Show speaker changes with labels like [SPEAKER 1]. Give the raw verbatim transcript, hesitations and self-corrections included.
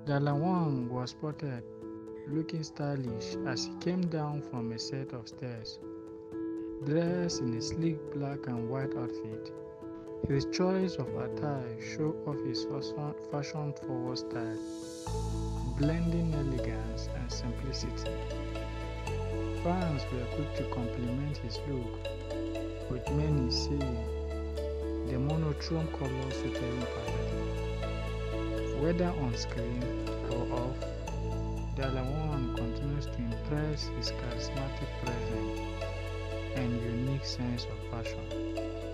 [SPEAKER 1] Wang was spotted looking stylish as he came down from a set of stairs, dressed in a sleek black and white outfit. His choice of attire showed off his fashion-forward style, blending elegance and simplicity. Fans were quick to compliment his look, with many saying the monochrome colors suited him perfectly. Whether on screen or off, Wang continues to impress his charismatic presence and unique sense of fashion.